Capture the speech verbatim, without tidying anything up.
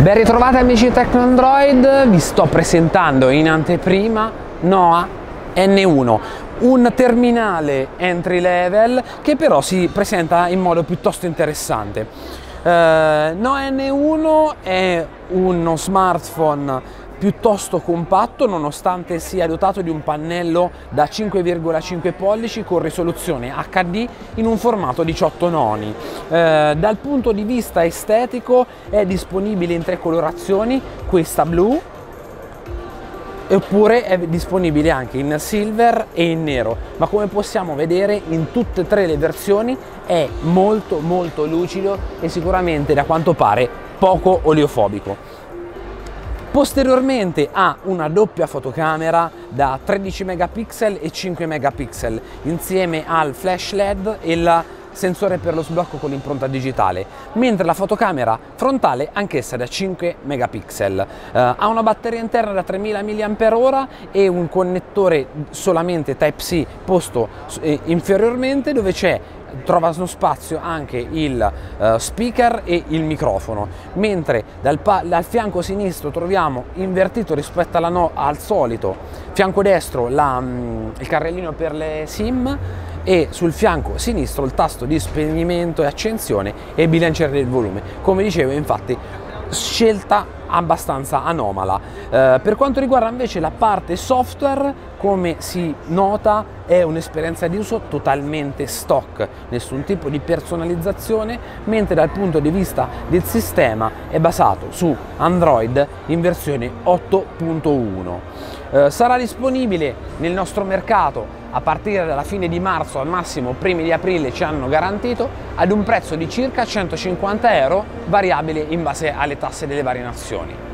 Ben ritrovati amici di Tecnoandroid, vi sto presentando in anteprima Noah N uno, un terminale entry level che però si presenta in modo piuttosto interessante. Uh, Noah N uno è uno smartphone piuttosto compatto nonostante sia dotato di un pannello da cinque virgola cinque pollici con risoluzione H D in un formato diciotto noni. Eh, dal punto di vista estetico è disponibile in tre colorazioni, questa blu, oppure è disponibile anche in silver e in nero, ma come possiamo vedere in tutte e tre le versioni è molto molto lucido e sicuramente, da quanto pare, poco oleofobico. Posteriormente ha una doppia fotocamera da tredici megapixel e cinque megapixel insieme al flash L E D e il sensore per lo sblocco con l'impronta digitale, mentre la fotocamera frontale anch'essa da cinque megapixel. Uh, ha una batteria interna da tremila milliamperi ora e un connettore solamente Type-C posto eh, inferiormente, dove c'è trova uno spazio anche il uh, speaker e il microfono, mentre dal, dal fianco sinistro troviamo invertito rispetto alla no, al solito fianco destro la, um, il carrellino per le SIM e sul fianco sinistro il tasto di spegnimento e accensione e bilanciere del volume. Come dicevo, infatti, scelta abbastanza anomala. Eh, per quanto riguarda invece la parte software, come si nota è un'esperienza di uso totalmente stock, nessun tipo di personalizzazione, mentre dal punto di vista del sistema è basato su Android in versione otto punto uno. Eh, sarà disponibile nel nostro mercato a partire dalla fine di marzo, al massimo primi di aprile ci hanno garantito, ad un prezzo di circa centocinquanta euro, variabile in base alle tasse delle varie nazioni.